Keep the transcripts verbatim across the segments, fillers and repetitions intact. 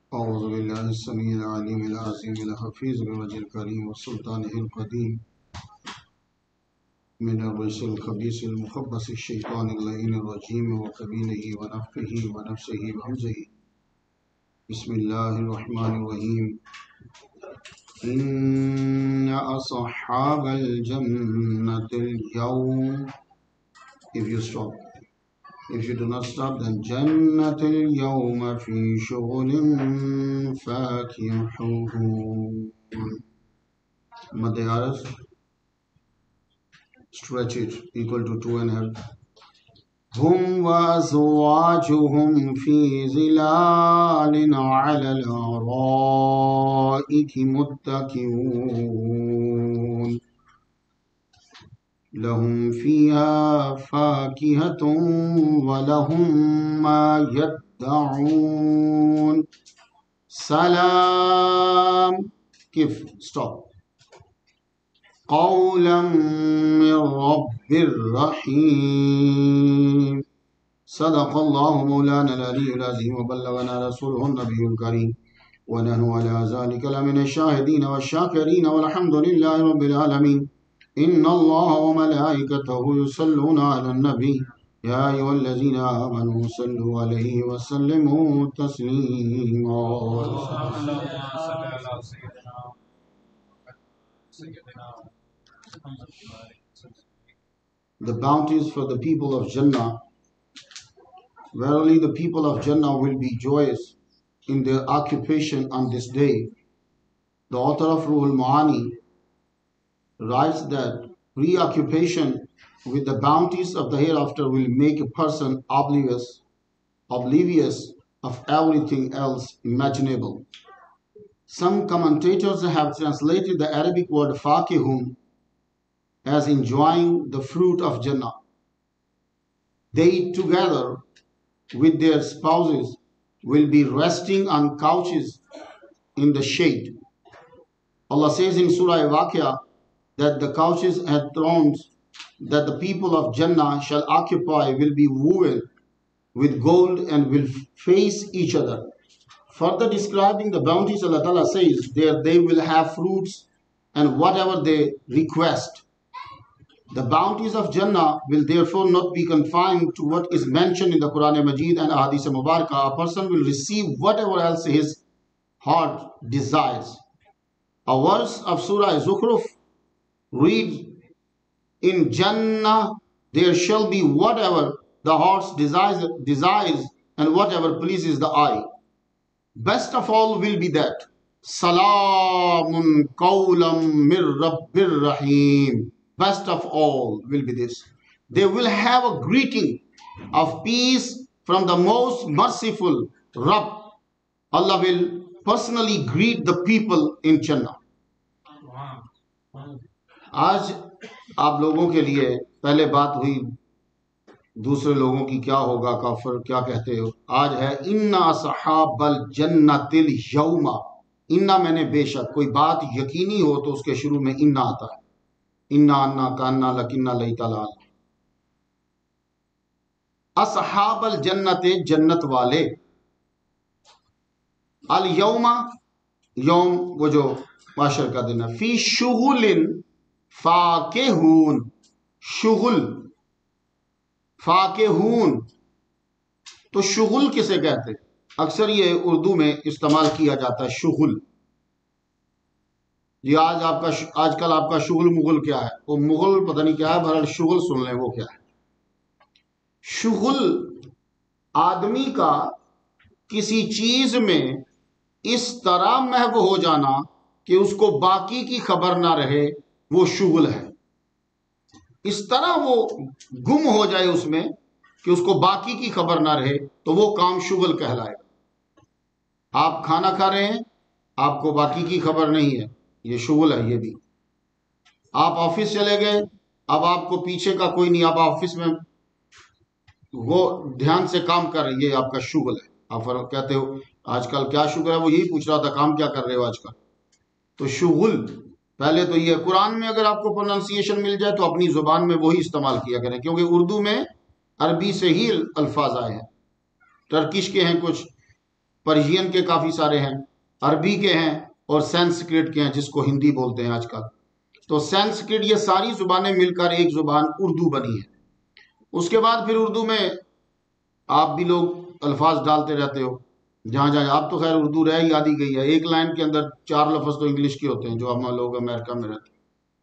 أعوذ بالله السميع العليم العظيم الحفيظ بوجه الكريم وسلطانه القديم من الرجس الخبيث المخبث الشيطان اللعين الرجيم وقبيله ونفخه ونفسه وهمزه. بسم الله الرحمن الرحيم. إن أصحاب الجنة اليوم. If you stop, if you do not stop, then جنة اليوم في شغل فاكهون. مد عرض stretch it equal to two and a half. هم وأزواجهم في ظلال على الأرائك متكئون لهم فيها فاكهة ولهم ما يدعون. سلام كيف stop قولا من رب الرحيم. صدق الله مولانا العلي العظيم وبلغنا رسوله النبي الكريم ونحن على ذلك لمن الشاهدين والشاكرين والحمد لله رب العالمين. إن الله وملائكته يصلون على النبي يا أيها الذين آمنوا صلوا عليه وسلموا تسليما. The bounties for the people of Jannah. Verily the people of Jannah will be joyous in their occupation on this day. The author of Ruhul Ma'ani writes that preoccupation with the bounties of the hereafter will make a person oblivious, oblivious of everything else imaginable. Some commentators have translated the Arabic word fakihun as enjoying the fruit of Jannah. They together with their spouses will be resting on couches in the shade. Allah says in Surah Waqiah that the couches and thrones that the people of Jannah shall occupy will be woven with gold and will face each other. Further describing the bounties, Allah Ta'ala says there they will have fruits and whatever they request. The bounties of Jannah will therefore not be confined to what is mentioned in the Quran Majid and Ahadith Mubarakah. A person will receive whatever else his heart desires. A verse of Surah Zukhruf reads, in Jannah there shall be whatever the heart desires, desires and whatever pleases the eye. Best of all will be that Salamun qawlam mir Rabbir Rahim. Best of all will be this. They will have a greeting of peace from the most merciful Rabb. Allah will personally greet the people in Jannah. آج آپ لوگوں کے لیے پہلے بات ہوئی دوسرے لوگوں کی کیا ہوگا کافر کیا کہتے ہو. آج ہے اِنَّ أَصْحَابَ الْجَنَّةِ الْيَوْمَ. اِنَّا میں نے بے شک کوئی بات یقینی ہو تو اس کے شروع میں اِنَّا آتا ہے. اِنَّا اَنَّا کَانَّا لَكِنَّا لَيْتَلَال. اصحاب الجنت جنت والے. الیوم یوم وہ جو معاشر کا دن ہے. فی شغل فاکہون. شغل فاکہون تو شغل کسے کہتے؟ اکثر یہ اردو میں استعمال کیا جاتا ہے شغل. یہ آج آپ کا آج کل آپ کا شغل مغل کیا ہے؟ وہ مغل پتہ نہیں کیا ہے، بہرحال شغل سن لیں وہ کیا ہے. شغل آدمی کا کسی چیز میں اس طرح محو ہو جانا کہ اس کو باقی کی خبر نہ رہے، وہ شغل ہے. اس طرح وہ گم ہو جائے اس میں کہ اس کو باقی کی خبر نہ رہے تو وہ کام شغل کہلائے. آپ کھانا کھا رہے ہیں، آپ کو باقی کی خبر نہیں ہے، یہ شغل ہے. یہ بھی آپ آفس چلے گئے، اب آپ کو پیچھے کا کوئی نہیں، آپ آفس میں وہ دھیان سے کام کر رہے، یہ آپ کا شغل ہے. آپ کہتے ہو آج کل کیا شغل ہے، وہ یہی پوچھ رہا تھا کام کیا کر رہے ہو آج کل. تو شغل پہلے تو یہ قرآن میں اگر آپ کو پروننسیشن مل جائے تو اپنی زبان میں وہی استعمال کیا کریں، کیونکہ اردو میں عربی سے ہی الفاظ آئے ہیں. ٹرکش کے ہیں کچھ پرشین کے کافی سارے ہیں، عربی کے ہیں، اور سینسکرٹ کے ہیں جس کو ہندی بولتے ہیں آج کل. تو سینسکرٹ یہ ساری زبانیں مل کر ایک زبان اردو بنی ہے. اس کے بعد پھر اردو میں آپ بھی لوگ الفاظ ڈالتے رہتے ہو جہاں جہاں. آپ تو خیر اردو رہ ہی آدھی گئی ہے، ایک لائن کے اندر چار لفظ تو انگلش کے ہوتے ہیں جو ہم لوگ امریکہ میں رہتے ہیں.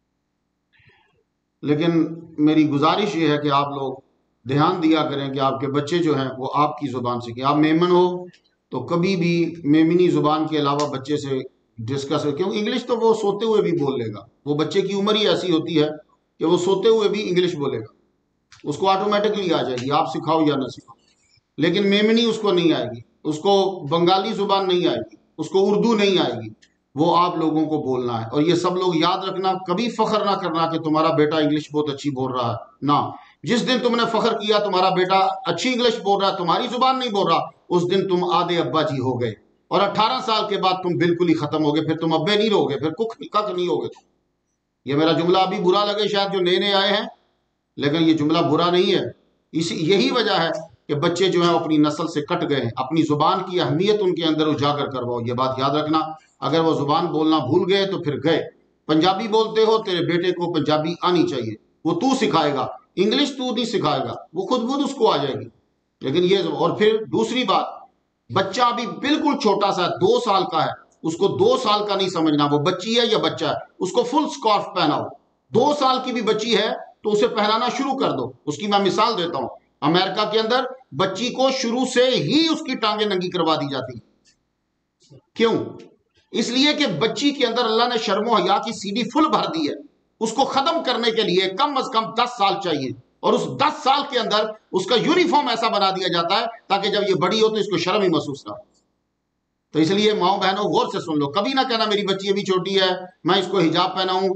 لیکن میری گزارش یہ ہے کہ آپ لوگ دھیان دیا کریں کہ آپ کے بچے جو ہیں وہ آپ کی زبان سیکھیں. آپ میمن ہو تو کبھی بھی میمنی زبان کے علاوہ بچے سے ڈسکس ہے، کیوں انگلش تو وہ سوتے ہوئے بھی بول لے گا. وہ بچے کی عمر ہی ایسی ہوتی ہے کہ وہ سوتے ہوئے بھی انگلش بولے گا، اس کو آٹومیٹکلی آ جائے گی، آپ سکھاؤ یا نہ سکھاؤ. لیکن میمنی اس کو نہیں آئے گی، اس کو بنگالی زبان نہیں آئے گی، اس کو اردو نہیں آئے گی. وہ آپ لوگوں کو بولنا ہے. اور یہ سب لوگ یاد رکھنا، کبھی فخر نہ کرنا کہ تمہارا بیٹا انگلش بہت اچھی بول رہا ہے. نہ، جس دن تم نے فخر کیا تمہارا بیٹا اچھی انگلش بول رہا ہے، تمہاری زبان نہیں بول رہا، اس دن تم آدھے ابا جی ہو گئے. اور اٹھارہ سال کے بعد تم بالکل ہی ختم ہو گئے، پھر تم ابے نہیں رہو گے، پھر کک کک نہیں ہوگے. یہ میرا جملہ ابھی برا لگے شاید جو نئے نئے آئے ہیں، لیکن یہ جملہ برا نہیں ہے. اسی یہی وجہ ہے کہ بچے جو ہیں اپنی نسل سے کٹ گئے ہیں. اپنی زبان کی اہمیت ان کے اندر اجاگر کرواؤ. یہ بات یاد رکھنا، اگر وہ زبان بولنا بھول گئے تو پھر گئے. پنجابی بولتے ہو، تیرے بیٹے کو پنجابی آنی چاہیے، وہ تو سکھائے گا. انگلش تو نہیں سکھائے گا، وہ خود خود اس کو آ جائے گی. لیکن یہ اور پھر دوسری بات، بچہ ابھی بالکل چھوٹا سا دو سال کا ہے، اس کو دو سال کا نہیں سمجھنا وہ بچی ہے یا بچہ ہے. اس کو فل سکارف پہناؤ. دو سال کی بھی بچی ہے تو اسے پہنانا شروع کر دو. اس کی میں مثال دیتا ہوں، امریکہ کے اندر بچی کو شروع سے ہی اس کی ٹانگیں ننگی کروا دی جاتی. کیوں؟ اس لیے کہ بچی کے اندر اللہ نے شرم و حیا کی سیڑھی فل بھر دی ہے. اس کو ختم کرنے کے لیے کم از کم دس سال چاہیے، اور اس دس سال کے اندر اس کا یونیفارم ایسا بنا دیا جاتا ہے تاکہ جب یہ بڑی ہو تو اس کو شرم ہی محسوس نہ ہو. تو اس لیے ماؤں بہنوں غور سے سن لو، کبھی نہ کہنا میری بچی ابھی چھوٹی ہے میں اس کو حجاب پہناؤں.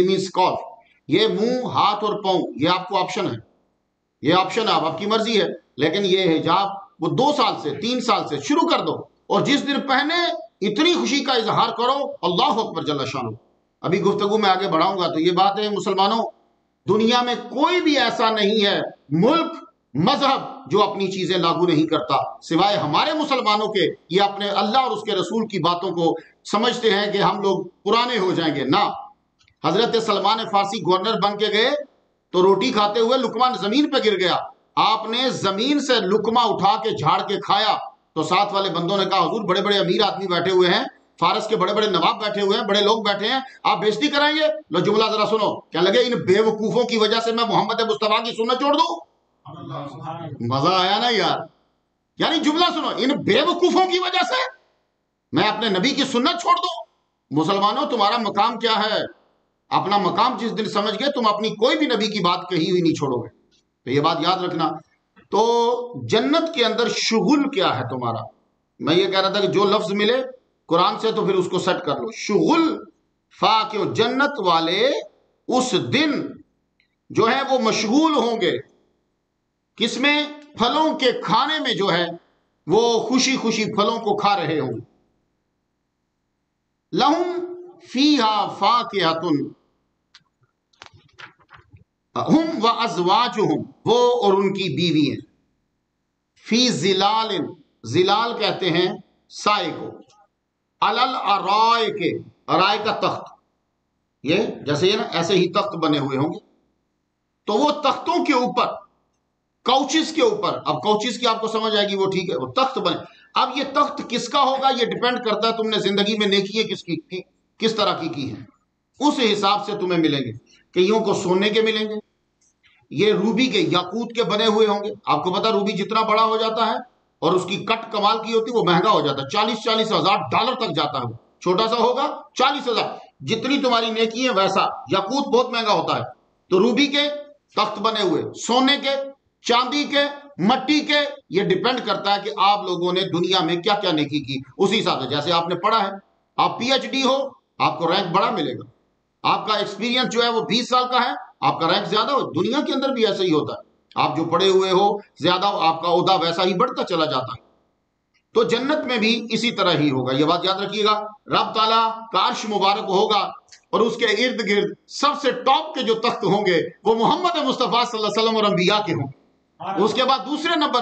یہ منہ، ہاتھ اور پاؤں یہ آپ کو آپشن ہے، یہ آپشن ہے، آپ کی مرضی ہے. لیکن یہ حجاب وہ دو سال سے تین سال سے شروع کر دو، اور جس دن پہنے اتنی خوشی کا اظہار کرو، اللہ اکبر جل شانہ. ابھی گفتگو میں آگے بڑھاؤں گا تو یہ بات ہے مسلمانوں، دنیا میں کوئی بھی ایسا نہیں ہے ملک، مذہب جو اپنی چیزیں لاگو نہیں کرتا سوائے ہمارے مسلمانوں کے. یہ اپنے اللہ اور اس کے رسول کی باتوں کو سمجھتے ہیں کہ ہم لوگ پرانے ہو جائیں گے. نہ، حضرت سلمان فارسی گورنر بن کے گئے تو روٹی کھاتے ہوئے لقمہ زمین پہ گر گیا. آپ نے زمین سے لقمہ اٹھا کے جھاڑ کے کھایا تو ساتھ والے بندوں نے کہا حضور بڑے بڑے امیر آدمی بیٹھے ہوئے ہیں، فارس کے بڑے بڑے نواب بیٹھے ہوئے ہیں، بڑے لوگ بیٹھے ہیں، آپ بےزتی کرائیں گے؟ لو جملہ ذرا سنو. کہنے لگے ان بے وقوفوں کی وجہ سے میں محمد مصطفیٰ کی سنت چھوڑ دوں؟ مزہ آیا نا یار. یعنی جملہ سنو، ان بے وقوفوں کی وجہ سے میں اپنے نبی کی سنت چھوڑ دوں؟ مسلمانوں تمہارا مقام کیا ہے؟ اپنا مقام جس دن سمجھ گئے تم اپنی کوئی بھی نبی کی بات کہی ہوئی نہیں چھوڑو گے. تو یہ بات یاد رکھنا. تو جنت کے اندر شغل کیا ہے تمہارا؟ میں یہ کہہ رہا تھا کہ جو لفظ ملے قرآن سے تو پھر اس کو سیٹ کر لو. شغل فا کیوں، جنت والے اس دن جو ہے وہ مشغول ہوں گے کس میں؟ پھلوں کے کھانے میں، جو ہے وہ خوشی خوشی پھلوں کو کھا رہے ہوں. لہم فیہا فاکہۃ ہم وازواجہم، وہ اور ان کی بیوی ہیں. فی ظلال، ظلال کہتے ہیں سائے کو. علل ارائے کے، ارائے کا تخت، یہ جیسے یہ نا ایسے ہی تخت بنے ہوئے ہوں گے. تو وہ تختوں کے اوپر، کوچز کے اوپر، اب کوچز کی آپ کو سمجھ آئے گی، وہ ٹھیک ہے وہ تخت بنے. اب یہ تخت کس کا ہوگا یہ ڈیپینڈ کرتا ہے تم نے زندگی میں نیکی کس کی کی کس طرح کی کی ہے، اس حساب سے تمہیں ملیں گے. کئیوں کو سونے کے ملیں گے، یہ روبی کے یاقوت کے بنے ہوئے ہوں گے. آپ کو پتا روبی جتنا بڑا ہو جاتا ہے اور اس کی کٹ کمال کی ہوتی ہے وہ مہنگا ہو جاتا ہے، چالیس چالیس ہزار ڈالر تک جاتا ہے. چھوٹا سا ہوگا چالیس ہزار، جتنی تمہاری نیکی ہے ویسا. یاقوت بہت مہنگا ہوتا ہے. تو روبی کے تخت بنے ہوئے، سونے کے، چاندی کے، مٹی کے. یہ ڈیپینڈ کرتا ہے کہ آپ لوگوں نے دنیا میں کیا کیا نیکی کی. اسی حساب سے جیسے آپ نے پڑھا ہے، آپ پی ایچ ڈی ہو آپ کو رینک بڑا ملے گا. آپ کا ایکسپیرینس جو ہے وہ بیس سال کا ہے آپ کا رینک زیادہ ہو. دنیا کے اندر بھی ایسا ہی ہوتا ہے، آپ جو پڑھے ہوئے ہو زیادہ آپ کا عہدہ ویسا ہی بڑھتا چلا جاتا ہے. تو جنت میں بھی اسی طرح ہی ہوگا. یہ بات یاد رکھیے گا. رب تعالیٰ کا عرش مبارک ہوگا اور اس کے ارد گرد سب سے ٹاپ کے جو تخت ہوں گے وہ محمد مصطفیٰ صلی اللہ علیہ وسلم اور انبیاء کے ہوں. اس کے بعد دوسرے نمبر پہ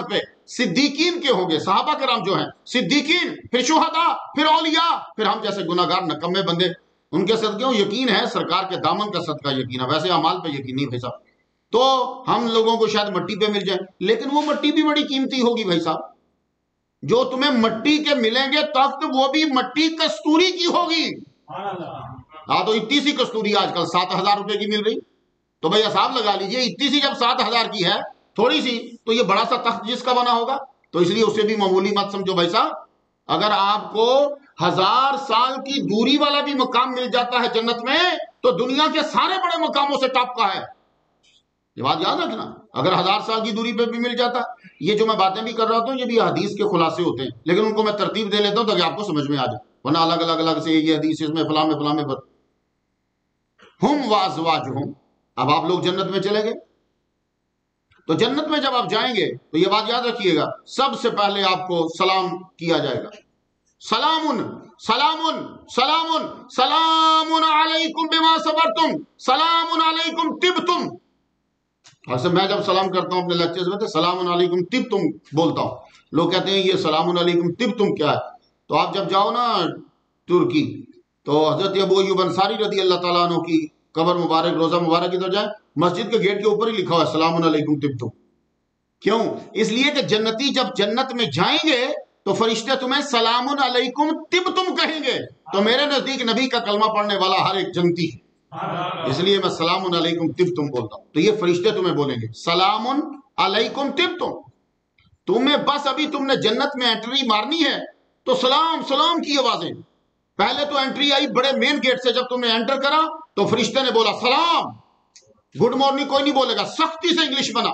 صدیقین کے ہوں گے، صحابہ کرام جو ہیں صدیقین، پھر شہداء، پھر اولیاء، پھر ہم جیسے گناہگار نکمے بندے، ان کے صدقے یقین ہے، سرکار کے دامن کا صدقہ یقین ہے، ویسے اعمال پہ یقین نہیں بھائی صاحب۔ تو ہم لوگوں کو شاید مٹی پہ مل جائے، لیکن وہ مٹی بھی بڑی قیمتی ہوگی بھائی صاحب، جو تمہیں مٹی کے ملیں گے تخت وہ بھی مٹی کستوری کی ہوگی۔ ہاں تو اتنی سی کستوری آج کل سات ہزار روپے کی مل رہی، تو بھائی حساب لگا لیجئے، اتنی سی جب سات ہزار کی ہے تھوڑی سی، تو یہ بڑا سا تخت جس کا بنا ہوگا، تو اس لیے اسے بھی معمولی مت سمجھو بھائی صاحب۔ اگر آپ کو ہزار سال کی دوری والا بھی مقام مل جاتا ہے جنت میں، تو دنیا کے سارے بڑے مقاموں سے ٹاپ کا ہے، یہ بات یاد رکھنا۔ اگر ہزار سال کی دوری پہ بھی مل جاتا، یہ جو میں باتیں بھی کر رہا ہوں یہ بھی حدیث کے خلاصے ہوتے ہیں، لیکن ان کو میں ترتیب دے لیتا ہوں تاکہ آپ کو سمجھ میں آ جائے، ورنہ الگ الگ الگ سے یہ حدیث اس میں فلاں میں فلاں میں پر۔ ہم وازواجہم، اب آپ لوگ جنت میں چلے گئے، تو جنت میں جب آپ جائیں گے تو یہ بات یاد رکھیے گا، سب سے پہلے آپ کو سلام کیا جائے گا، سلام سلام سلام سلام علیکم بما صبرتم سلام علیکم طبتم۔ ایسے میں جب سلام کرتا ہوں اپنے لیکچرز میں تو سلام علیکم طبتم بولتا ہوں، لوگ کہتے ہیں یہ سلام علیکم طبتم کیا ہے؟ تو آپ جب جاؤ نا ترکی، تو حضرت ابو ایوب انصاری رضی اللہ تعالیٰ عنہ کی قبر مبارک، روزہ مبارک ادھر جائیں، مسجد کے گیٹ کے اوپر ہی لکھا ہوا ہے سلام علیکم طبتم۔ کیوں؟ اس لیے کہ جنتی جب جنت میں جائیں گے تو فرشتے تمہیں سلام علیکم طبتم کہیں گے، تو میرے نزدیک نبی کا کلمہ پڑھنے والا ہر ایک جنتی ہے، اس لیے میں سلام علیکم طبتم بولتا ہوں، تو یہ فرشتے تمہیں بولیں گے سلام علیکم طبتم۔ تمہیں بس ابھی تم نے جنت میں انٹری مارنی ہے تو سلام سلام کی آوازیں، پہلے تو انٹری آئی بڑے مین گیٹ سے، جب تم نے انٹر کرا تو فرشتے نے بولا سلام، گڈ مارننگ کوئی نہیں بولے گا، سختی سے انگلش بنا،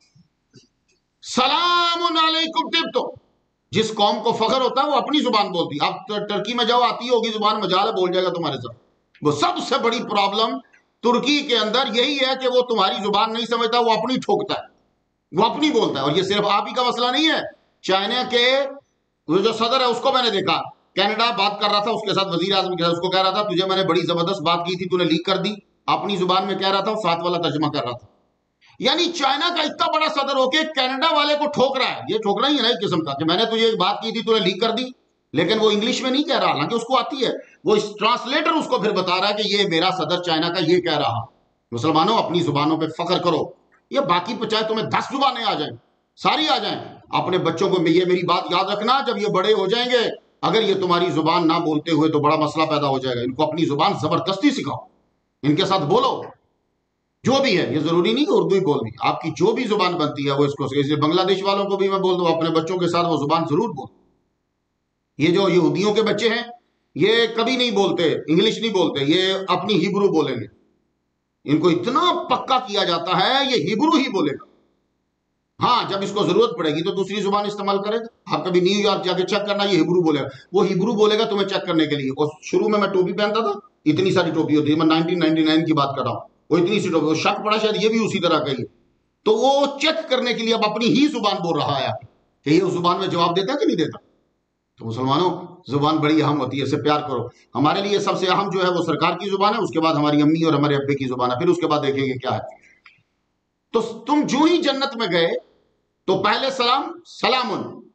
سلام علیکم طبتم۔ جس قوم کو فخر ہوتا ہے وہ اپنی زبان بولتی، اب ٹرکی میں جاؤ آتی ہوگی زبان، مجال ہے بول جائے گا تمہارے ساتھ۔ وہ سب سے بڑی پرابلم ترکی کے اندر یہی ہے کہ وہ تمہاری زبان نہیں سمجھتا، وہ اپنی ٹھوکتا ہے، وہ اپنی بولتا ہے۔ اور یہ صرف آپ ہی کا مسئلہ نہیں ہے، چائنا کے جو صدر ہے اس کو میں نے دیکھا، کینیڈا بات کر رہا تھا اس کے ساتھ، وزیر اعظم کے ساتھ، اس کو کہہ رہا تھا تجھے میں نے بڑی زبردست بات کی تھی تو نے لیک کر دی، اپنی زبان میں کہہ رہا تھا، ساتھ والا ترجمہ کر رہا تھا۔ یعنی چائنا کا اتنا بڑا صدر ہو کے کینیڈا والے کو ٹھوک رہا ہے، یہ ٹھوکنا ہی ہے نا ایک قسم کا، کہ میں نے تجھے ایک بات کی تھی تو نے لیک کر دی، لیکن وہ انگلش میں نہیں کہہ رہا، حالانکہ اس کو آتی ہے، وہ ٹرانسلیٹر اس کو پھر بتا رہا ہے کہ یہ میرا صدر چائنا کا یہ کہہ رہا۔ مسلمانوں اپنی زبانوں پہ فخر کرو، یہ باقی پہ چاہے تمہیں دس زبانیں آ جائیں، ساری آ جائیں، اپنے بچوں کو یہ میری بات یاد رکھنا، جب یہ بڑے ہو جائیں گے اگر یہ تمہاری زبان نہ بولتے ہوئے تو بڑا مسئلہ پیدا ہو جائے گا، ان کو اپنی زبان زبردستی سکھاؤ، ان کے ساتھ بولو، جو بھی ہے، یہ ضروری نہیں کہ اردو ہی بولنی، آپ کی جو بھی زبان بنتی ہے وہ اس کو، اس لیے بنگلہ دیش والوں کو بھی میں بول دوں اپنے بچوں کے ساتھ وہ زبان ضرور بول۔ یہ جو یہودیوں کے بچے ہیں یہ کبھی نہیں بولتے انگلش، نہیں بولتے، یہ اپنی ہیبرو بولیں گے، ان کو اتنا پکا کیا جاتا ہے یہ ہیبرو ہی بولے گا، ہاں جب اس کو ضرورت پڑے گی تو دوسری زبان استعمال کرے گا۔ آپ کبھی نیو یارک جا کے چیک کرنا، یہ ہیبرو بولے گا، وہ ہیبرو بولے گا تمہیں چیک کرنے کے لیے۔ اور شروع میں میں ٹوپی پہنتا تھا، اتنی ساری ٹوپی ہوتی ہے، میں نائنٹین نائنٹی نائن کی بات کر رہا ہوں، وہ اتنی سی ٹوپی، وہ شک پڑا شاید یہ بھی اسی طرح کا ہی ہے، تو وہ چیک کرنے کے لیے اب اپنی ہی زبان بول رہا ہے کہ یہ اس زبان میں جواب دیتا ہے کہ نہیں دیتا۔ تو مسلمانوں زبان بڑی اہم ہوتی ہے، اسے پیار کرو۔ ہمارے لیے سب سے اہم جو ہے وہ سرکار کی زبان ہے، اس کے بعد ہماری امی اور ہمارے ابے کی زبان ہے، پھر اس کے بعد دیکھیں گے کیا ہے۔ تو تم جو ہی جنت میں گئے تو پہلے سلام سلام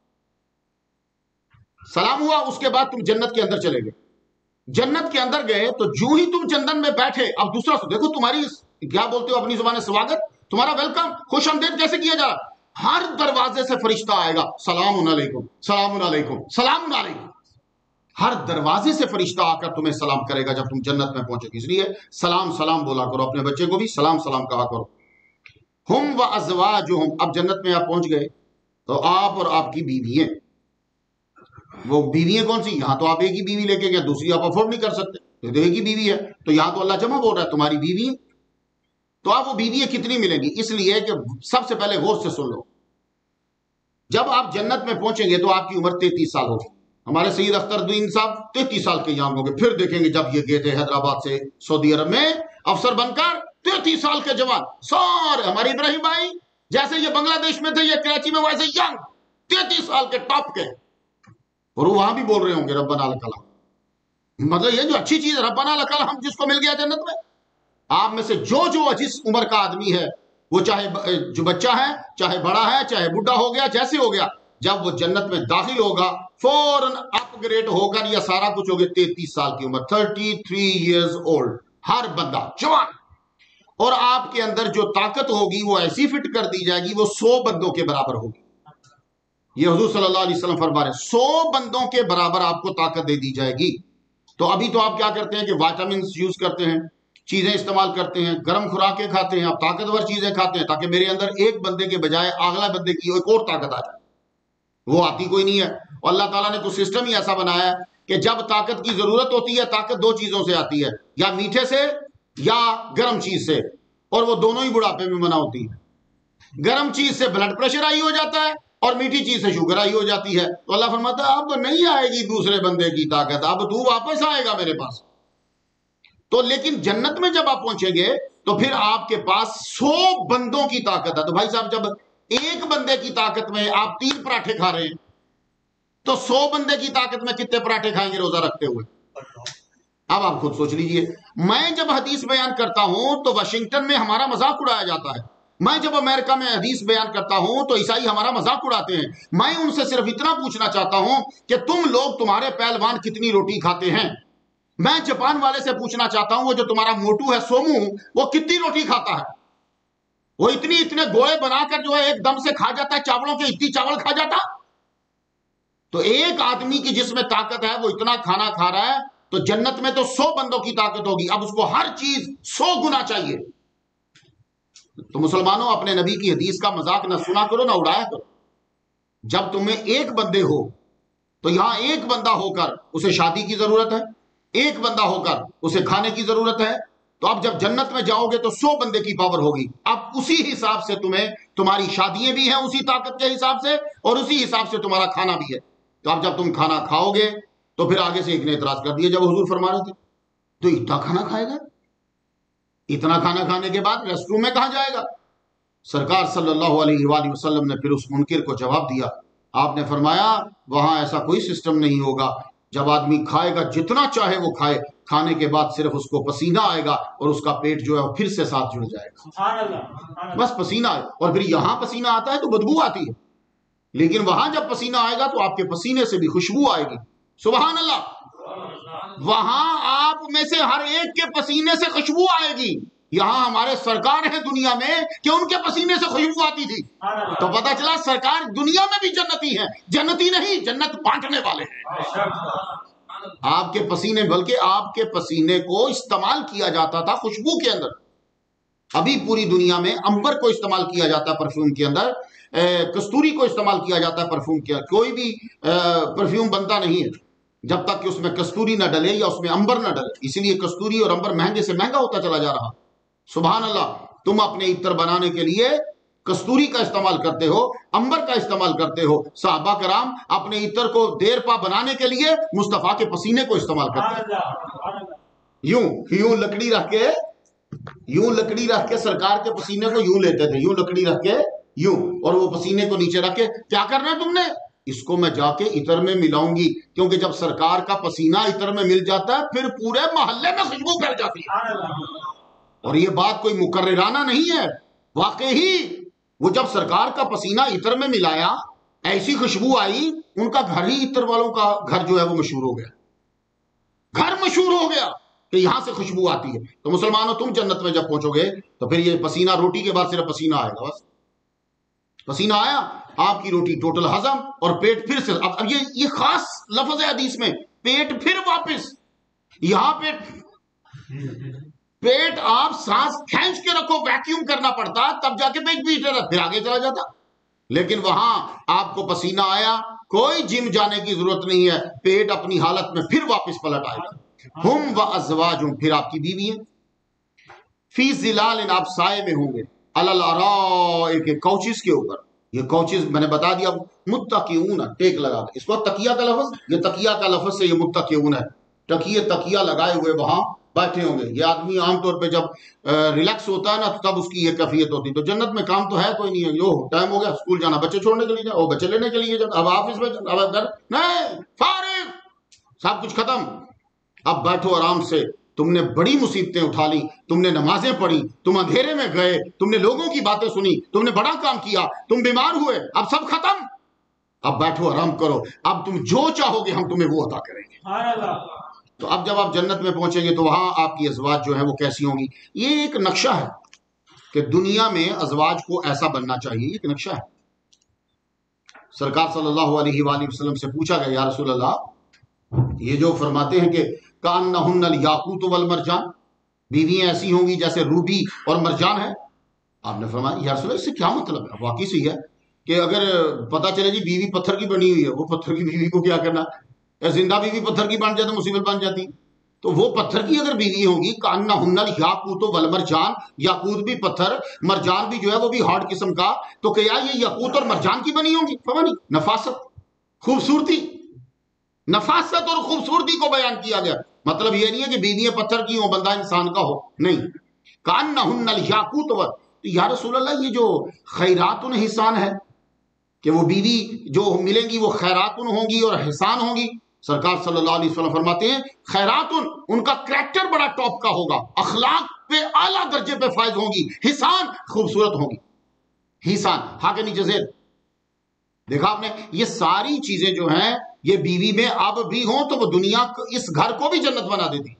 سلام ہوا، اس کے بعد تم جنت کے اندر چلے گئے، جنت کے اندر گئے تو جو ہی تم جنت میں بیٹھے، اب دوسرا دیکھو تمہاری کیا بولتے ہو اپنی زبان میں، سواگت، تمہارا ویلکم، خوش آمدید کیسے کیا جا رہا، ہر دروازے سے فرشتہ آئے گا، سلام علیکم سلام علیکم سلام علیکم، ہر دروازے سے فرشتہ آ کر تمہیں سلام کرے گا جب تم جنت میں پہنچے گی، اس لیے سلام سلام بولا کرو، اپنے بچے کو بھی سلام سلام کہا کرو۔ ہم و ازواجہم، اب جنت میں آپ پہنچ گئے تو آپ اور آپ کی بیوییں، وہ بیوییں کون سی، یہاں تو آپ ایک ہی بیوی لے کے گئے، دوسری آپ افورڈ نہیں کر سکتے، تو ایک ہی بیوی ہے، تو یہاں تو اللہ جمع بول رہا ہے تمہاری بیوی، تو آپ وہ بیوییں کتنی ملیں گی، اس لیے کہ سب سے پہلے غور سے سن لو، جب آپ جنت میں پہنچیں گے تو آپ کی عمر تینتیس سال ہوگی، ہمارے سید اختر الدین صاحب تینتیس سال کے یہاں ہوں گے، پھر دیکھیں گے جب یہ گئے تھے حیدرآباد سے سعودی عرب میں افسر بن کر، تینتیس سال کے جوان سارے، ہمارے ابراہیم بھائی جیسے یہ بنگلہ دیش میں تھے، یہ کراچی میں ویسے ینگ تینتیس سال کے ٹاپ کے، اور وہ وہاں بھی بول رہے ہوں گے ربنا لک الحمد، مطلب یہ جو اچھی چیز ربنا لک الحمد جس کو مل گیا جنت میں، آپ میں سے جو جو جس عمر کا آدمی ہے وہ چاہے جو بچہ ہے، چاہے بڑا ہے، چاہے بڈھا ہو گیا، جیسے ہو گیا، جب وہ جنت میں داخل ہوگا فوراً اپ گریڈ ہو کر یہ سارا کچھ ہو گیا تینتیس سال کی عمر، تھرٹی تھری ایئرز اولڈ، ہر بندہ جوان، اور آپ کے اندر جو طاقت ہوگی وہ ایسی فٹ کر دی جائے گی وہ سو بندوں کے برابر ہوگی. یہ حضور صلی اللہ علیہ وسلم فرما رہے ہیں سو بندوں کے برابر آپ کو طاقت دے دی جائے گی. تو ابھی تو آپ کیا کرتے ہیں کہ وائٹامنز یوز کرتے ہیں، چیزیں استعمال کرتے ہیں، گرم خوراکیں کھاتے ہیں، آپ طاقتور چیزیں کھاتے ہیں تاکہ میرے اندر ایک بندے کے بجائے اگلا بندے کی ایک اور طاقت آ جائے. وہ آتی کوئی نہیں ہے. اور اللہ تعالیٰ نے کچھ سسٹم ہی ایسا بنایا ہے کہ جب طاقت کی ضرورت ہوتی ہے، طاقت دو چیزوں سے آتی ہے، یا میٹھے سے یا گرم چیز سے، اور وہ دونوں ہی بڑھاپے میں منع ہوتی ہے. گرم چیز سے بلڈ پریشر ہائی ہو جاتا ہے اور میٹھی چیز سے شوگر ہائی ہو جاتی ہے. تو اللہ فرماتا ہے اب نہیں آئے گی دوسرے بندے کی طاقت، اب تو واپس آئے گا میرے پاس. تو لیکن جنت میں جب آپ پہنچیں گے تو پھر آپ کے پاس سو بندوں کی طاقت ہے. تو بھائی صاحب جب ایک بندے کی طاقت میں آپ تین پراٹھے کھا رہے ہیں تو سو بندے کی طاقت میں کتنے پراٹھے کھائیں گے روزہ رکھتے ہوئے؟ اب آپ خود سوچ لیجئے. میں جب حدیث بیان کرتا ہوں تو واشنگٹن میں ہمارا مذاق اڑایا جاتا ہے. میں جب امریکہ میں حدیث بیان کرتا ہوں تو عیسائی ہمارا مذاق اڑاتے ہیں. میں ان سے صرف اتنا پوچھنا چاہتا ہوں کہ تم لوگ، تمہارے پہلوان کتنی روٹی کھاتے ہیں؟ میں جاپان والے سے پوچھنا چاہتا ہوں وہ جو تمہارا موٹو ہے سومو، وہ کتنی روٹی کھاتا ہے؟ وہ اتنی اتنے گوڑے بنا کر جو ہے ایک دم سے کھا جاتا ہے، چاولوں کے اتنی چاول کھا جاتا. تو ایک آدمی کی جس میں طاقت ہے وہ اتنا کھانا کھا رہا ہے، تو جنت میں تو سو بندوں کی طاقت ہوگی. اب اس کو ہر چیز سو گنا چاہیے. تو مسلمانوں اپنے نبی کی حدیث کا مذاق نہ سنا کرو نہ اڑایا کرو. جب تمہیں ایک بندے ہو تو یہاں ایک بندہ ہو کر اسے شادی کی ضرورت ہے، ایک بندہ ہو کر اسے کھانے کی ضرورت ہے. تو اب جب جنت میں جاؤ گے تو سو بندے کی پاور ہوگی. اب اسی حساب سے تمہیں تمہاری شادیاں بھی ہیں اسی طاقت کے حساب سے، اور اسی حساب سے تمہارا کھانا بھی ہے. تو اب جب تم کھانا کھاؤ گے تو پھر آگے سے ایک نے اعتراض کر دیا جب حضور فرما رہے تھے تو اتنا کھانا کھائے گا؟ اتنا کھانا کھانے کے بعد ریسٹ روم میں کہاں جائے گا؟ سرکار صلی اللہ علیہ وآلہ وسلم نے پھر اس منکر کو جواب دیا. آپ نے فرمایا وہاں ایسا کوئی سسٹم نہیں ہوگا. جب آدمی کھائے گا جتنا چاہے وہ کھائے، کھانے کے بعد صرف اس کو پسینہ آئے گا اور اس کا پیٹ جو ہے وہ پھر سے ساتھ جڑ جائے گا. بس پسینہ آئے. اور پھر یہاں پسینہ آتا ہے تو بدبو آتی ہے، لیکن وہاں جب پسینہ آئے گا تو آپ کے پسینے سے بھی خوشبو آئے گی. سبحان اللہ. وہاں آپ میں سے ہر ایک کے پسینے سے خوشبو آئے گی. یہاں ہمارے سرکار ہیں دنیا میں کہ ان کے پسینے سے خوشبو آتی تھی. تو پتا چلا سرکار دنیا میں بھی جنتی ہیں. جنتی نہیں، جنت بانٹنے والے ہیں. آپ کے پسینے، بلکہ آپ کے پسینے کو استعمال کیا جاتا تھا خوشبو کے اندر. ابھی پوری دنیا میں امبر کو استعمال کیا جاتا ہے پرفیوم کے اندر، کستوری کو استعمال کیا جاتا ہے پرفیوم کے. کوئی بھی پرفیوم بنتا نہیں ہے جب تک کہ اس میں کستوری نہ ڈلے یا اس میں امبر نہ ڈلے. اسی لیے کستوری اور امبر مہنگے سے مہنگا ہوتا چلا جا رہا. سبحان اللہ. تم اپنے عطر بنانے کے لیے کستوری کا استعمال کرتے ہو، امبر کا استعمال کرتے ہو. صحابہ کرام اپنے عطر کو دیر پا بنانے کے لیے مصطفیٰ کے پسینے کو استعمال کرتے ہیں. یوں یوں لکڑی رکھ کے یوں لکڑی رکھ کے سرکار کے پسینے کو یوں لیتے تھے، یوں لکڑی رکھ کے یوں، اور وہ پسینے کو نیچے رکھ کے کیا کرنا ہے تم نے؟ اس کو میں جا کے عطر میں ملاؤں گی. کیونکہ جب سرکار کا پسینہ عطر میں مل جاتا ہے پھر پورے محلے میں خوشبو پھیل جاتی ہے. اور یہ بات کوئی مکررانہ نہیں ہے، واقعی وہ جب سرکار کا پسینہ عطر میں ملایا ایسی خوشبو آئی، ان کا گھر ہی عطر والوں کا گھر جو ہے وہ مشہور ہو گیا. گھر مشہور ہو گیا کہ یہاں سے خوشبو آتی ہے. تو مسلمانوں تم جنت میں جب پہنچو گے تو پھر یہ پسینہ، روٹی کے بعد صرف پسینہ آئے گا. بس پسینہ آیا، آپ کی روٹی ٹوٹل ہضم، اور پیٹ پھر سے. اب یہ یہ خاص لفظ ہے حدیث میں، پیٹ پھر واپس. یہاں پیٹ پیٹ آپ سانس کھینچ کے رکھو، ویکیوم کرنا پڑتا تب جا کے پیٹ پیٹ رہا، پھر آگے چلا جاتا. لیکن وہاں آپ کو پسینہ آیا، کوئی جم جانے کی ضرورت نہیں ہے، پیٹ اپنی حالت میں پھر واپس پلٹ آئے گا. ہم و ازواجہم، پھر آپ کی بیوی ہیں، فی ظلال، آپ سائے میں ہوں گے، علی الارائک، کوچز کے اوپر. یہ کوچز میں نے بتا دیا، متکئون، ٹیک لگا کے. اس کو تکیہ کا لفظ، یہ تکیہ کا لفظ سے یہ متکئون ہے. تکیہ تکیہ لگائے ہوئے وہاں بیٹھے ہوں گے. یہ آدمی عام طور پہ جب ریلیکس ہوتا ہے نا تب اس کی یہ کیفیت ہوتی ہے. تو جنت میں کام تو ہے کوئی نہیں ہے، یو ٹائم ہو گیا اسکول جانا، بچے چھوڑنے کے لیے جانا، وہ بچے لینے کے لیے جانا، اب آفس میں جانا، اب گھر نہیں، فارغ، سب کچھ ختم. اب بیٹھو آرام سے. تم نے بڑی مصیبتیں اٹھا لی، تم نے نمازیں پڑھی، تم اندھیرے میں گئے، تم نے لوگوں کی باتیں سنی، تم نے بڑا کام کیا، تم بیمار ہوئے، اب سب ختم، اب بیٹھو آرام کرو، اب تم جو چاہو گے ہم تمہیں وہ عطا کریں گے۔ تو اب جب آپ جنت میں پہنچیں گے تو وہاں آپ کی ازواج جو ہیں وہ کیسی ہوں گی؟ یہ ایک نقشہ ہے کہ دنیا میں ازواج کو ایسا بننا چاہیے، یہ ایک نقشہ ہے۔ سرکار صلی اللہ علیہ وآلہ وسلم سے پوچھا گیا، یا رسول اللہ یہ جو فرماتے ہیں کہ کأنہن الیاقوت والمرجان، بیویاں ایسی ہوں گی جیسے روبی اور مرجان ہے، آپ نے فرمایا یا رسول اللہ اس سے کیا مطلب ہے؟ واقعی صحیح ہے کہ اگر پتہ چلے جی بیوی پتھر کی بنی ہوئی ہے، وہ پتھر کی بیوی کو کیا کرنا، یا زندہ بیوی پتھر کی بن جائے تو مصیبت بن جاتی، تو وہ پتھر کی اگر بیوی ہوگی کأنہن الیاقوت والمرجان، یاقوت بھی پتھر، مرجان بھی جو ہے وہ بھی ہارڈ قسم کا، تو کیا یہ یاقوت اور مرجان کی بنی ہوں گی؟ فرمانی نفاست، خوبصورتی، نفاست اور خوبصورتی کو بیان کیا گیا۔ مطلب یہ نہیں ہے کہ بیویاں پتھر کی ہوں بندہ انسان کا ہو، نہیں، کأنہن الیاقوت وال، یا رسول اللہ یہ جو خیرات حسان ہے کہ وہ بیوی جو ملیں گی وہ خیرات ہوں گی اور حسان ہوں گی، سرکار صلی اللہ علیہ وسلم فرماتے ہیں خیرات ان کا کریکٹر بڑا ٹاپ کا ہوگا، اخلاق پہ اعلیٰ درجے پہ فائز ہوں گی، حسان خوبصورت ہوں گی، حسان ہاں کے نیچے زیر، دیکھا آپ نے، یہ ساری چیزیں جو ہیں یہ بیوی میں اب بھی ہوں تو وہ دنیا اس گھر کو بھی جنت بنا دیتی۔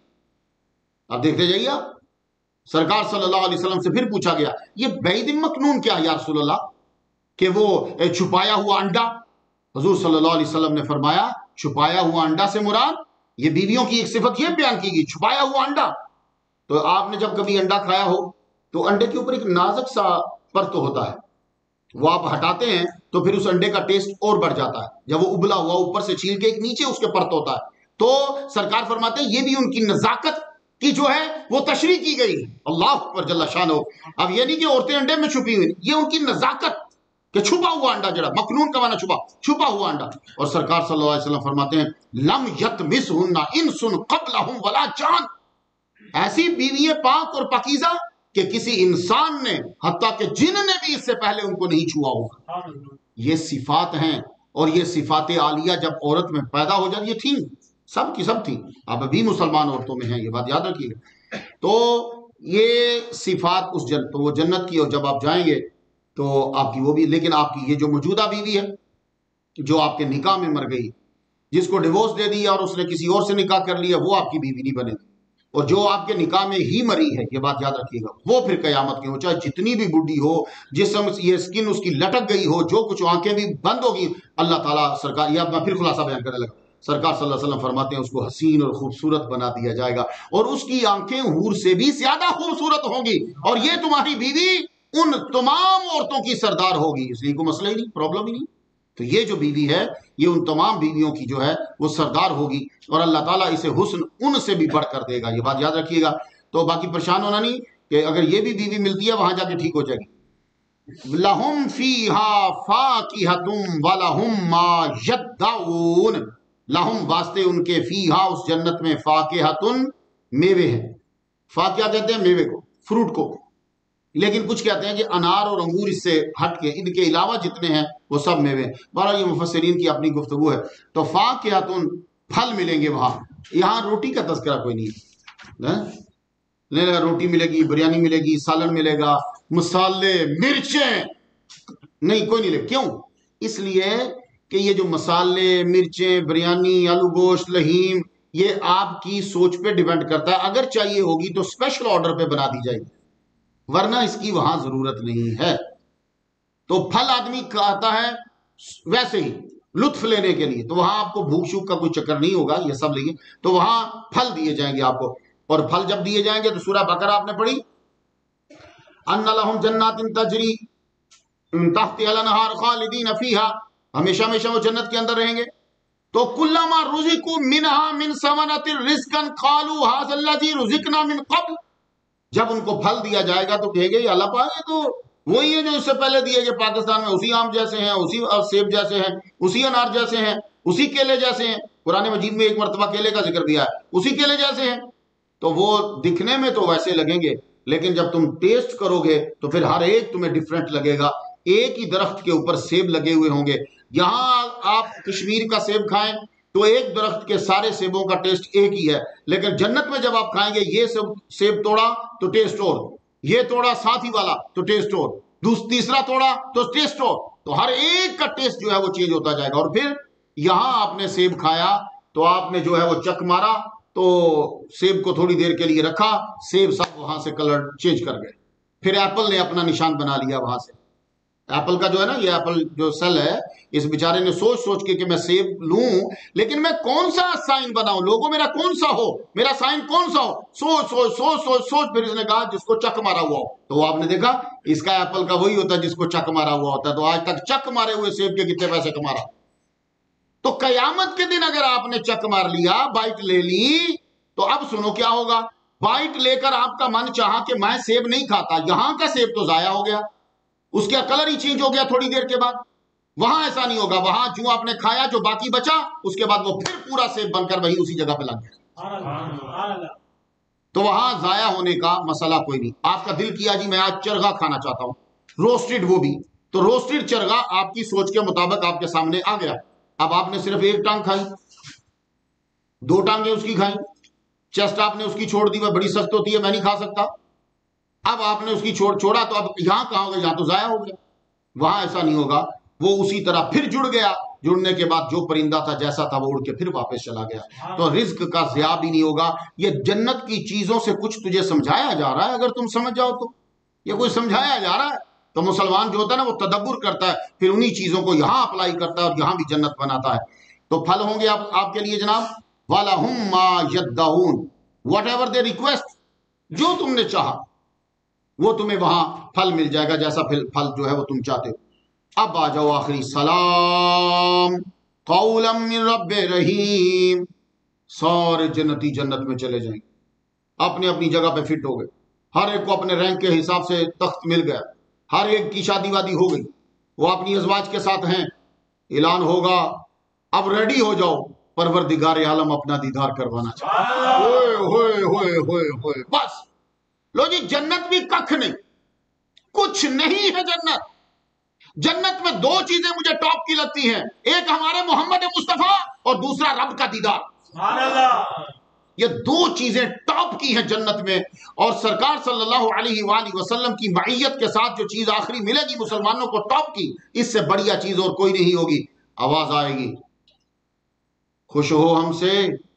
اب دیکھتے جائیے آپ، سرکار صلی اللہ علیہ وسلم سے پھر پوچھا گیا یہ بعید مکنون کیا ہے یا رسول اللہ، کہ وہ چھپایا ہوا انڈا، حضور صلی اللہ علیہ وسلم نے فرمایا چھپایا ہوا انڈا سے مراد یہ بیویوں کی ایک صفت یہ بیان کی گئی، چھپایا ہوا انڈا۔ تو آپ نے جب کبھی انڈا کھایا ہو تو انڈے کے اوپر ایک نازک سا پرت ہوتا ہے، وہ آپ ہٹاتے ہیں تو پھر اس انڈے کا ٹیسٹ اور بڑھ جاتا ہے، جب وہ ابلا ہوا اوپر سے چھیل کے ایک نیچے اس کے پرت ہوتا ہے، تو سرکار فرماتے ہیں یہ بھی ان کی نزاکت کی جو ہے وہ تشریح کی گئی ہے، اللہ اکبر جل شانہ۔ اب یہ نہیں کہ عورتیں انڈے میں چھپی ہوئی، یہ ان کی نزاکت کہ چھپا ہوا انڈا، جڑا مکنون کا معنی چھپا، چھپا ہوا انڈا۔ اور سرکار صلی اللہ علیہ وسلم فرماتے ہیں لم یطمثہن انس قبلہم ولا جان، ایسی بیوی پاک اور پاکیزہ کہ کسی انسان نے حتیٰ کہ جن نے بھی اس سے پہلے ان کو نہیں چھوا ہوگا۔ یہ صفات ہیں، اور یہ صفات عالیہ جب عورت میں پیدا ہو جاتی، یہ تھیں سب کی سب تھیں، اب ابھی مسلمان عورتوں میں ہیں، یہ بات یاد رکھیے گا۔ تو یہ صفات اس جنت، تو وہ جنت کی، اور جب آپ جائیں گے تو آپ کی وہ بھی، لیکن آپ کی یہ جو موجودہ بیوی ہے جو آپ کے نکاح میں مر گئی، جس کو ڈیورس دے دیا اور اس نے کسی اور سے نکاح کر لیا، وہ آپ کی بیوی نہیں بنے گی، اور جو آپ کے نکاح میں ہی مری ہے، یہ بات یاد رکھیے گا، وہ پھر قیامت کی ہو، چاہے جتنی بھی بڈھی ہو، جسم یہ سکن اس کی لٹک گئی ہو، جو کچھ آنکھیں بھی بند ہوگی، اللہ تعالیٰ سرکار، یہ میں پھر خلاصہ بیان کرنے لگا، سرکار صلی اللہ علیہ وسلم فرماتے ہیں اس کو حسین اور خوبصورت بنا دیا جائے گا، اور اس کی آنکھیں حور سے بھی زیادہ خوبصورت ہوں گی، اور یہ تمہاری بیوی ان تمام عورتوں کی سردار ہوگی، اس لیے کوئی مسئلہ ہی نہیں، پرابلم ہی نہیں۔ تو یہ جو بیوی ہے یہ ان تمام بیویوں کی جو ہے وہ سردار ہوگی، اور اللہ تعالیٰ اسے حسن ان سے بھی بڑھ کر دے گا، یہ بات یاد رکھیے گا۔ تو باقی پریشان ہونا نہیں کہ اگر یہ بھی بیوی ملتی ہے وہاں جا کے ٹھیک ہو جائے گی۔ لَهُمْ فِيهَا فَاكِهَةٌ وَلَهُمْ مَا يَدَّعُونَ، لہم واسطے ان کے فیہا اس جنت میں فاکہۃ میوے ہیں، فاکہہ کہتے ہیں میوے کو، فروٹ کو، لیکن کچھ کہتے ہیں کہ انار اور انگور اس سے ہٹ کے ان کے علاوہ جتنے ہیں وہ سب میوے ہیں، بہرحال یہ مفسرین کی اپنی گفتگو ہے۔ تو فاکہۃ پھل ملیں گے وہاں، یہاں روٹی کا تذکرہ کوئی نہیں ہے، نہیں لگا روٹی ملے گی، بریانی ملے گی، سالن ملے گا، مسالے، مرچیں، نہیں کوئی نہیں لے، کیوں؟ اس لیے کہ یہ جو مسالے، مرچیں، بریانی، آلو گوشت، لہیم، یہ آپ کی سوچ پہ ڈیپینڈ کرتا ہے، اگر چاہیے ہوگی تو اسپیشل آرڈر پہ بنا دی جائے گی، ورنہ اس کی وہاں ضرورت نہیں ہے۔ تو پھل آدمی کھاتا ہے ویسے ہی لطف لینے کے لیے، تو وہاں آپ کو بھوک شوک کا کوئی چکر نہیں ہوگا، یہ سب لیے تو وہاں پھل دیے جائیں گے آپ کو، اور پھل جب دیے جائیں گے تو سورہ بقرہ آپ نے پڑھی، ان لہم جنات تجری من تحتها الانہار خالدین فیہا، ہمیشہ ہمیشہ وہ جنت کے اندر رہیں گے۔ تو کلما رزقوا منها من ثمرۃ رزقا قالوا هذا الذی رزقنا من قبل، جب ان کو پھل دیا جائے گا تو کہے گے یہ اللہ پاک، یہ تو وہی ہے جو اس سے پہلے دیے گئے، پاکستان میں اسی آم جیسے ہیں، اسی سیب جیسے ہیں، اسی انار جیسے ہیں، اسی کیلے جیسے ہیں، قرآن مجید میں ایک مرتبہ کیلے کا ذکر دیا ہے، اسی کیلے جیسے ہیں، تو وہ دکھنے میں تو ویسے لگیں گے، لیکن جب تم ٹیسٹ کرو گے تو پھر ہر ایک تمہیں ڈیفرنٹ لگے گا۔ ایک ہی درخت کے اوپر سیب لگے ہوئے ہوں گے، یہاں آپ کشمیر کا سیب کھائیں تو ایک درخت کے سارے سیبوں کا ٹیسٹ ایک ہی ہے، لیکن جنت میں جب آپ کھائیں گے یہ سب سیب توڑا تو ٹیسٹ اور، یہ توڑا ساتھ ہی والا تو ٹیسٹ اور، تیسرا توڑا تو ٹیسٹ اور، تو ہر ایک کا ٹیسٹ جو ہے وہ چینج ہوتا جائے گا۔ اور پھر یہاں آپ نے سیب کھایا تو آپ نے جو ہے وہ چک مارا تو سیب کو تھوڑی دیر کے لیے رکھا، سیب سب وہاں سے کلر چینج کر گئے، پھر ایپل نے اپنا نشان بنا لیا وہاں سے۔ ایپل کا جو ہے نا، یہ ایپل جو سیل ہے، اس بیچارے نے سوچ سوچ کے کہ میں سیب لوں لیکن میں کون سا سائن بناؤں، لوگوں میرا کون سا ہو، میرا سائن کون سا ہو، سوچ سوچ سوچ سوچ سوچ پھر اس نے کہا جس کو چک مارا ہوا ہو۔ تو وہ آپ نے دیکھا اس کا ایپل کا وہی ہوتا ہے جس کو چک مارا ہوا ہوتا ہے، تو آج تک چک مارے ہوئے سیب کے کتنے پیسے کما رہا۔ تو قیامت کے دن اگر آپ نے چک مار لیا، بائٹ لے لی، تو اب سنو کیا ہوگا۔ بائٹ لے کر آپ کا من چاہا کہ میں سیب نہیں کھاتا، یہاں کا سیب تو ضائع ہو گیا، اس کا کلر ہی چینج ہو گیا تھوڑی دیر کے بعد۔ وہاں ایسا نہیں ہوگا، وہاں جو آپ نے کھایا جو باقی بچا اس کے بعد وہ پھر پورا سیب بن کر وہی اسی جگہ پہ لگ گیا۔ تو وہاں ضائع ہونے کا مسئلہ کوئی نہیں۔ آپ کا دل کیا جی میں آج چرگا کھانا چاہتا ہوں، روسٹڈ، وہ بھی تو روسٹڈ چرگا آپ کی سوچ کے مطابق آپ کے سامنے آ گیا۔ اب آپ نے صرف ایک ٹانگ کھائی، دو ٹانگیں اس کی کھائیں، چیسٹ آپ نے اس کی چھوڑ دی، وہ بڑی سخت ہوتی ہے میں نہیں کھا سکتا۔ اب آپ نے اس کی چھوڑ چھوڑا تو اب یہاں کہاں ہوگا، یہاں تو ضائع ہو گیا۔ وہاں ایسا نہیں ہوگا، وہ اسی طرح پھر جڑ گیا، جڑنے کے بعد جو پرندہ تھا جیسا تھا وہ اڑ کے پھر واپس چلا گیا۔ تو رزق کا ضیاع بھی نہیں ہوگا۔ یہ جنت کی چیزوں سے کچھ تجھے سمجھایا جا رہا ہے، اگر تم سمجھ جاؤ تو یہ کوئی سمجھایا جا رہا ہے۔ تو مسلمان جو ہوتا ہے نا وہ تدبر کرتا ہے، پھر انہی چیزوں کو یہاں اپلائی کرتا ہے اور یہاں بھی جنت بناتا ہے۔ تو پھل ہوں گے آپ آپ کے لیے جناب، وَلَهُمْ مَا يَدَّعُونَ، واٹ ایور دے ریکویسٹ، جو تم نے چاہا وہ تمہیں وہاں پھل مل جائے گا، جیسا پھل پھل جو ہے وہ تم چاہتے ہو۔ اب آ جاؤ آخری، سلام قولا من رب رحیم۔ سارے جنتی جنت میں چلے جائیں گے، اپنے اپنی جگہ پہ فٹ ہو گئے، ہر ایک کو اپنے رینک کے حساب سے تخت مل گیا، ہر ایک کی شادی وادی ہو گئی، وہ اپنی ازواج کے ساتھ ہیں۔ اعلان ہوگا اب ریڈی ہو جاؤ، پروردگار عالم اپنا دیدار کروانا چاہتا ہے۔ ہوئے ہوئے ہوئے ہوئے ہوئے بس لو جی، جنت بھی ککھ نہیں، کچھ نہیں ہے جنت۔ جنت میں دو چیزیں مجھے ٹاپ کی لگتی ہیں، ایک ہمارے محمد مصطفیٰ اور دوسرا رب کا دیدار۔ یہ دو چیزیں ٹاپ کی ہیں جنت میں، اور سرکار صلی اللہ علیہ وآلہ وسلم کی معیت کے ساتھ جو چیز آخری ملے گی مسلمانوں کو ٹاپ کی، اس سے بڑھیا چیز اور کوئی نہیں ہوگی۔ آواز آئے گی، خوش ہو ہم سے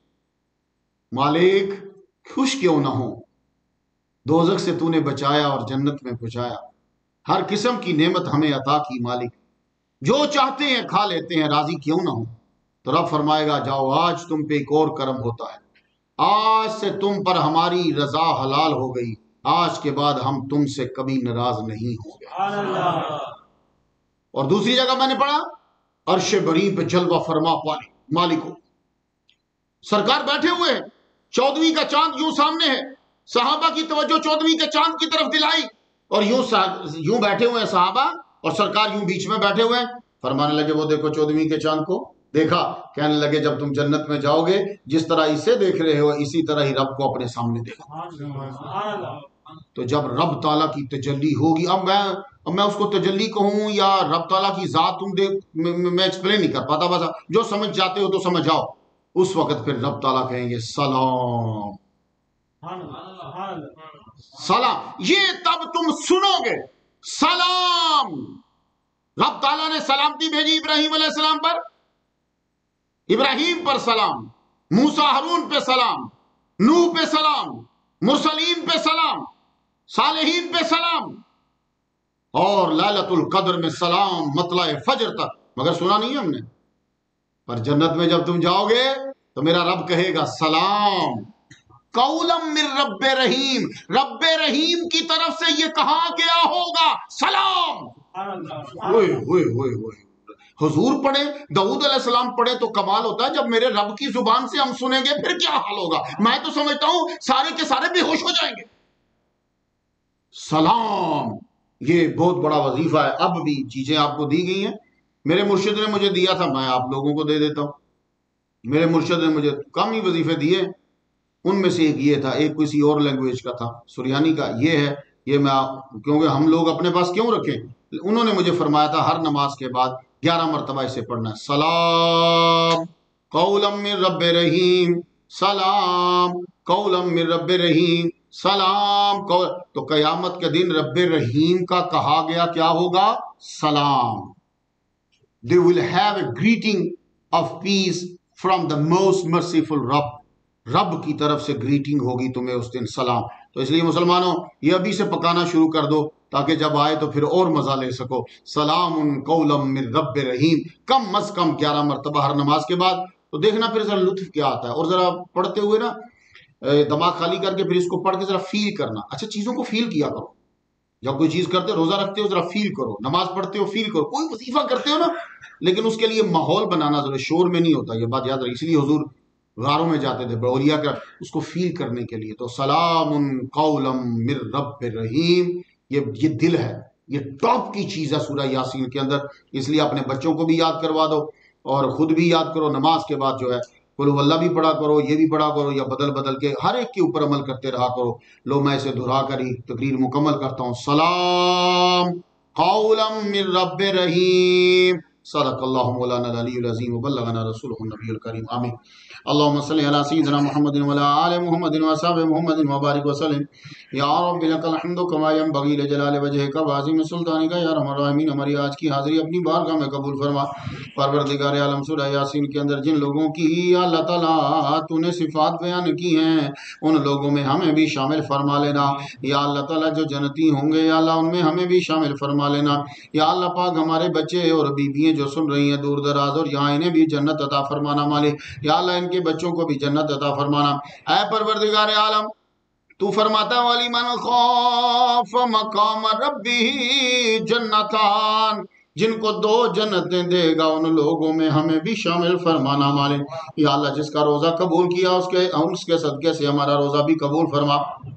مالک، خوش کیوں نہ ہو، دوزخ سے تو نے بچایا اور جنت میں پہنچایا، ہر قسم کی نعمت ہمیں عطا کی مالک، جو چاہتے ہیں کھا لیتے ہیں، راضی کیوں نہ ہو۔ تو رب فرمائے گا جاؤ، آج تم پہ ایک اور کرم ہوتا ہے، آج سے تم پر ہماری رضا حلال ہو گئی، آج کے بعد ہم تم سے کبھی ناراض نہیں ہوں گے۔ اور دوسری جگہ میں نے پڑھا، عرش بری پہ جلوہ فرما پالی مالک ہو، سرکار بیٹھے ہوئے ہیں، چودھویں کا چاند یوں سامنے ہے، صحابہ کی توجہ چودھویں کے چاند کی طرف دلائی، اور یوں یوں بیٹھے ہوئے ہیں صحابہ اور سرکار یوں بیچ میں بیٹھے ہوئے ہیں۔ فرمانے لگے وہ دیکھو چودھویں کے چاند کو دیکھا، کہنے لگے جب تم جنت میں جاؤ گے جس طرح اسے دیکھ رہے ہو اسی طرح ہی رب کو اپنے سامنے دیکھو۔ تو جب رب تعالیٰ کی تجلی ہوگی، اب میں اب میں اس کو تجلی کہوں یا رب تعالیٰ کی ذات، تم دیکھ میں ایکسپلین نہیں کر پاتا، بس جو سمجھ جاتے ہو تو سمجھ جاؤ۔ اس وقت پھر رب تعالیٰ کہیں گے سلام سلام، یہ تب تم سنو گے سلام۔ رب تعالیٰ نے سلامتی بھیجی ابراہیم علیہ السلام پر، ابراہیم پر سلام، موسیٰ ہارون پہ سلام، نوح پہ سلام، مرسلین پہ سلام، صالحین پہ سلام، اور لیلۃ القدر میں سلام مطلع فجر تک، مگر سنا نہیں ہے ہم نے۔ پر جنت میں جب تم جاؤ گے تو میرا رب کہے گا سلام قولم من رب رحیم، رب رحیم کی طرف سے یہ کہا گیا ہوگا سلام۔ ہوئے ہوئے ہوئے ہوئے حضور پڑھے، داؤد علیہ السلام پڑھے تو کمال ہوتا ہے، جب میرے رب کی زبان سے ہم سنیں گے پھر کیا حال ہوگا۔ میں تو سمجھتا ہوں سارے کے سارے بے ہوش ہو جائیں گے۔ سلام یہ بہت بڑا وظیفہ ہے۔ اب بھی چیزیں آپ کو دی گئی ہیں، میرے مرشد نے مجھے دیا تھا، میں آپ لوگوں کو دے دیتا ہوں۔ میرے مرشد نے مجھے کم ہی وظیفے دیے، ان میں سے ایک یہ تھا، ایک کسی اور لینگویج کا تھا، سریانی کا۔ یہ ہے، یہ میں کیونکہ ہم لوگ اپنے پاس کیوں رکھیں، انہوں نے مجھے فرمایا تھا ہر نماز کے بعد گیارہ مرتبہ اسے پڑھنا ہے، سلام قولا من رب رحیم، سلام قولا من رب رحیم، سلام قول. تو قیامت کے دن رب رحیم کا کہا گیا کیا ہوگا؟ سلام. They will have a greeting of peace from the most merciful رب. رب کی طرف سے گریٹنگ ہوگی تمہیں اس دن، سلام. تو اس لیے مسلمانوں یہ ابھی سے پکانا شروع کر دو تاکہ جب آئے تو پھر اور مزہ لے سکو. سلام قولا من رب رحیم کم از کم گیارہ مرتبہ ہر نماز کے بعد. تو دیکھنا پھر ذرا لطف کیا آتا ہے، اور ذرا پڑھتے ہوئے نا دماغ خالی کر کے پھر اس کو پڑھ کے ذرا فیل کرنا. اچھا چیزوں کو فیل کیا کرو. جب کوئی چیز کرتے ہو، روزہ رکھتے ہو ذرا فیل کرو، نماز پڑھتے ہو فیل کرو، کوئی وظیفہ کرتے ہو نا، لیکن اس کے لیے ماحول بنانا ضرور، شور میں نہیں ہوتا. یہ بات یاد رکھ، اس لیے حضور غاروں میں جاتے تھے اولیاء کا اس کو فیل کرنے کے لیے. تو سلام قولا من رب رحیم، یہ یہ دل ہے، یہ ٹاپ کی چیز ہے سورہ یاسین کے اندر. اس لیے اپنے بچوں کو بھی یاد کروا دو اور خود بھی یاد کرو. نماز کے بعد جو ہے قل هو اللہ بھی پڑھا کرو، یہ بھی پڑھا کرو، یا بدل بدل کے ہر ایک کے اوپر عمل کرتے رہا کرو. لو میں اسے دہرا کر ہی تقریر مکمل کرتا ہوں. سلام قولا من رب رحیم. صدق اللہ مولانا العلی العظیم وبلغنا رسولہ النبی الکریم. آمین. اللهم صل على سيدنا محمد وعلى آل محمد وصحبه محمد وبارك وسلم. یا رب لك الحمد كما ينبغي لجلال وجهك وعظيم سلطانك یا ارحم الراحمین. ہماری آج کی حاضری اپنی بارگاہ میں قبول فرما. پروردگار عالم سورہ یاسین کے اندر جن لوگوں کی اللہ تعالیٰ تو نے صفات بیان کی ہیں ان لوگوں میں ہمیں بھی شامل فرما لینا. یا اللہ تعالیٰ جو جنتی ہوں گے یا اللہ ان میں ہمیں بھی شامل فرما لینا. یا اللہ پاک ہمارے بچے اور بیویاں جو سن رہی ہیں دور دراز اور یہاں انہیں بھی جنت عطا فرمانا مالک. یا اللہ ان کے بچوں کو بھی جنت عطا فرمانا. اے پروردگار عالم تو فرماتا وَلِمَنْ خَافَ مَقَامَ رَبِّهِ جَنَّتَانِ، جن کو دو جنتیں دے گا ان لوگوں میں ہمیں بھی شامل فرمانا مالک. یا اللہ جس کا روزہ قبول کیا اس کے اس کے صدقے سے ہمارا روزہ بھی قبول فرما.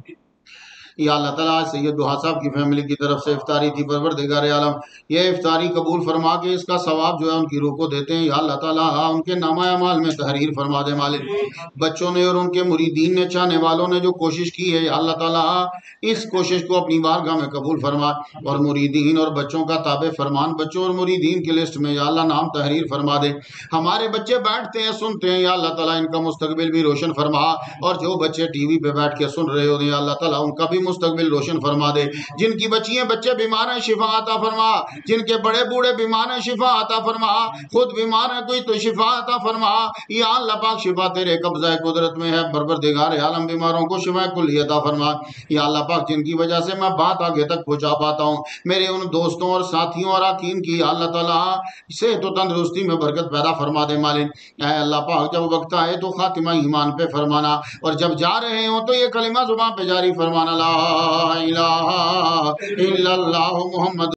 یا اللہ تعالیٰ سید دہا صاحب کی فیملی کی طرف سے افطاری تھی، پروردگار عالم یہ افطاری قبول فرما کے اس کا ثواب جو ہے ان کی روح کو دیتے ہیں. یا اللہ تعالیٰ ان کے نامہ اعمال میں تحریر فرما دے مالک. بچوں نے اور ان کے مریدین نے چاہنے والوں نے جو کوشش کی ہے یا اللہ تعالیٰ اس کوشش کو اپنی بارگاہ میں قبول فرما اور مریدین اور بچوں کا تابع فرمان بچوں اور مریدین کی لسٹ میں یا اللہ نام تحریر فرما دے. ہمارے بچے بیٹھتے ہیں سنتے ہیں یا اللہ تعالیٰ ان کا مستقبل بھی روشن فرما، اور جو بچے ٹی وی پہ بیٹھ کے سن رہے ہوتے ہیں یا اللہ تعالیٰ ان کا بھی مستقبل روشن فرما دے. جن کی بچیاں بچے بیمار ہیں شفا عطا فرما، جن کے بڑے بوڑھے بیمار ہیں شفا عطا فرما، خود بیمار ہے کوئی تو شفا عطا فرما. یا اللہ پاک شفا تیرے قبضہ قدرت میں ہے، پروردگار عالم بیماروں کو شفا کلی عطا فرما. یا اللہ پاک جن کی وجہ سے میں بات آگے تک پہنچا پاتا ہوں میرے ان دوستوں اور ساتھیوں اور اراکین کی یا اللہ تعالیٰ صحت و تندرستی میں برکت پیدا فرما دے مالک. اے اللہ پاک جب وقت آئے تو خاتمہ ایمان پہ فرمانا، اور جب جا رہے ہوں تو یہ کلمہ زبان پہ جاری فرمانا، لا الہ الا اللہ محمد